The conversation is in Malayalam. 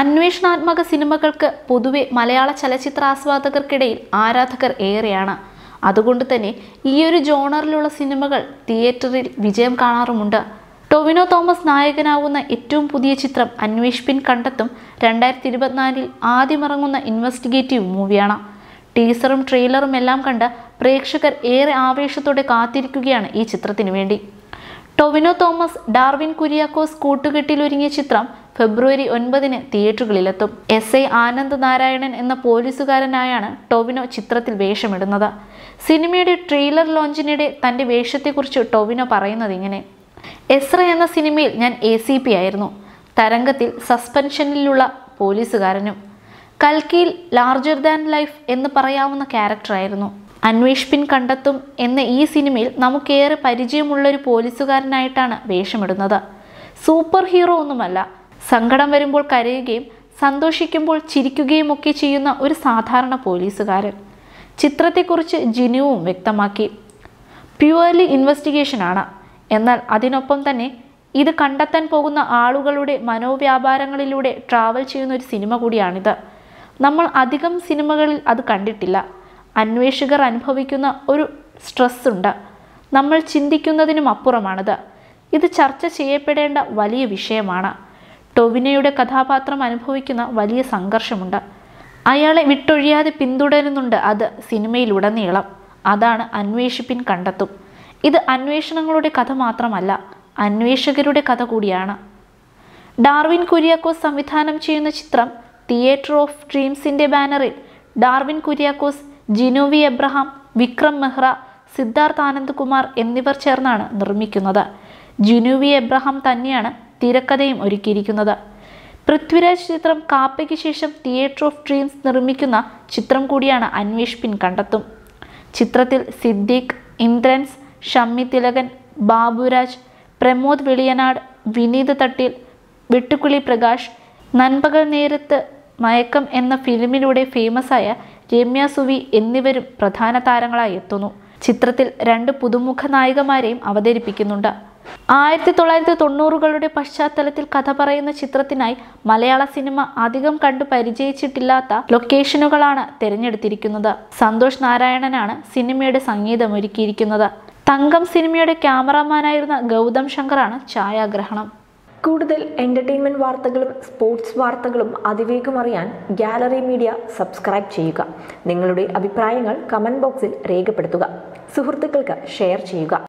അന്വേഷണാത്മക സിനിമകൾക്ക് പൊതുവെ മലയാള ചലച്ചിത്രാസ്വാദകർക്കിടയിൽ ആരാധകർ ഏറെയാണ്. അതുകൊണ്ട് തന്നെ ഈയൊരു ജോണറിലുള്ള സിനിമകൾ തിയേറ്ററിൽ വിജയം കാണാറുമുണ്ട്. ടൊവിനോ തോമസ് നായകനാവുന്ന ഏറ്റവും പുതിയ ചിത്രം അന്വേഷിപ്പിൻ കണ്ടെത്തും 2024 ആദ്യമിറങ്ങുന്ന ഇൻവെസ്റ്റിഗേറ്റീവ് മൂവിയാണ്. ടീസറും ട്രെയിലറും എല്ലാം കണ്ട് പ്രേക്ഷകർ ഏറെ ആവേശത്തോടെ കാത്തിരിക്കുകയാണ് ഈ ചിത്രത്തിനു വേണ്ടി. ടൊവിനോ തോമസ്, ഡാർവിൻ കുര്യാക്കോസ് കൂട്ടുകെട്ടിലൊരുങ്ങിയ ചിത്രം ഫെബ്രുവരി 9 തിയേറ്ററുകളിലെത്തും. SI ആനന്ദ് നാരായണൻ എന്ന പോലീസുകാരനായാണ് ടൊവിനോ ചിത്രത്തിൽ വേഷമിടുന്നത്. സിനിമയുടെ ട്രെയിലർ ലോഞ്ചിനിടെ തൻ്റെ വേഷത്തെക്കുറിച്ച് ടൊവിനോ പറയുന്നത് ഇങ്ങനെ: എസ്ര എന്ന സിനിമയിൽ ഞാൻ ACP ആയിരുന്നു. തരംഗത്തിൽ സസ്പെൻഷനിലുള്ള പോലീസുകാരനും. കൽക്കിയിൽ ലാർജർ ദാൻ ലൈഫ് എന്ന് പറയാവുന്ന ക്യാരക്ടറായിരുന്നു. അന്വേഷിപ്പിൻ കണ്ടെത്തും എന്ന ഈ സിനിമയിൽ നമുക്കേറെ പരിചയമുള്ളൊരു പോലീസുകാരനായിട്ടാണ് വേഷമിടുന്നത്. സൂപ്പർ ഹീറോ ഒന്നുമല്ല. സങ്കടം വരുമ്പോൾ കരയുകയും സന്തോഷിക്കുമ്പോൾ ചിരിക്കുകയും ഒക്കെ ചെയ്യുന്ന ഒരു സാധാരണ പോലീസുകാരൻ. ചിത്രത്തെക്കുറിച്ച് ജിനുവും വ്യക്തമാക്കി: പ്യുവർലി ഇൻവെസ്റ്റിഗേഷനാണ്. എന്നാൽ അതിനൊപ്പം തന്നെ ഇത് കണ്ടെത്താൻ പോകുന്ന ആളുകളുടെ മനോവ്യാപാരങ്ങളിലൂടെ ട്രാവൽ ചെയ്യുന്ന ഒരു സിനിമ കൂടിയാണിത്. നമ്മൾ അധികം സിനിമകളിൽ അത് കണ്ടിട്ടില്ല. അന്വേഷകർ അനുഭവിക്കുന്ന ഒരു സ്ട്രെസ് ഉണ്ട്. നമ്മൾ ചിന്തിക്കുന്നതിനും അപ്പുറമാണിത്. ഇത് ചർച്ച ചെയ്യപ്പെടേണ്ട വലിയ വിഷയമാണ്. ടൊവിനോയുടെ കഥാപാത്രം അനുഭവിക്കുന്ന വലിയ സംഘർഷമുണ്ട്. അയാളെ വിട്ടൊഴിയാതെ പിന്തുടരുന്നുണ്ട് അത് സിനിമയിലുടനീളം. അതാണ് അന്വേഷിപ്പിൻ കണ്ടെത്തും. ഇത് അന്വേഷണങ്ങളുടെ കഥ മാത്രമല്ല, അന്വേഷകരുടെ കഥ കൂടിയാണ്. ഡാർവിൻ കുര്യാക്കോസ് സംവിധാനം ചെയ്യുന്ന ചിത്രം തിയേറ്റർ ഓഫ് ഡ്രീംസിൻ്റെ ബാനറിൽ Darwin Kuriakose, Jinu V Abraham, Vikram Mehra, Siddharth Anand Kumar എന്നിവർ ചേർന്നാണ് നിർമ്മിക്കുന്നത്. ജിനു വി എബ്രഹാം തന്നെയാണ് തിരക്കഥയും ഒരുക്കിയിരിക്കുന്നത്. പൃഥ്വിരാജ് ചിത്രം കാപ്പയ്ക്ക് ശേഷം തിയേറ്റർ ഓഫ് ഡ്രീംസ് നിർമ്മിക്കുന്ന ചിത്രം കൂടിയാണ് അന്വേഷിപ്പിൻ കണ്ടെത്തും. ചിത്രത്തിൽ സിദ്ദീഖ്, ഇന്ദ്രൻസ്, ഷമ്മി തിലകൻ, ബാബുരാജ്, പ്രമോദ് വെളിയനാട്, വിനീത് തട്ടിൽ, വെട്ടുക്കിളി പ്രകാശ്, നൻപകൽ നേരത്ത് മയക്കം എന്ന ഫിലിമിലൂടെ ഫേമസായ രമ്യ സുവി എന്നിവരും പ്രധാന താരങ്ങളായി എത്തുന്നു. ചിത്രത്തിൽ 2 പുതുമുഖ നായികമാരെയും അവതരിപ്പിക്കുന്നുണ്ട്. 1990കളുടെ പശ്ചാത്തലത്തിൽ കഥ പറയുന്ന ചിത്രത്തിനായി മലയാള സിനിമ അധികം കണ്ടു പരിചയിച്ചിട്ടില്ലാത്ത ലൊക്കേഷനുകളാണ് തിരഞ്ഞെടുത്തിരിക്കുന്നത്. സന്തോഷ് നാരായണനാണ് സിനിമയുടെ സംഗീതമൊരുക്കിയിരിക്കുന്നത്. തങ്കം സിനിമയുടെ ക്യാമറാമാനായിരുന്ന ഗൗതം ശങ്കറാണ് ഛായാഗ്രഹണം. കൂടുതൽ എൻ്റർടൈൻമെൻറ്റ് വാർത്തകളും സ്പോർട്സ് വാർത്തകളും അതിവേഗം അറിയാൻ ഗാലറി മീഡിയ സബ്സ്ക്രൈബ് ചെയ്യുക. നിങ്ങളുടെ അഭിപ്രായങ്ങൾ കമൻറ്റ് ബോക്സിൽ രേഖപ്പെടുത്തുക. സുഹൃത്തുക്കൾക്ക് ഷെയർ ചെയ്യുക.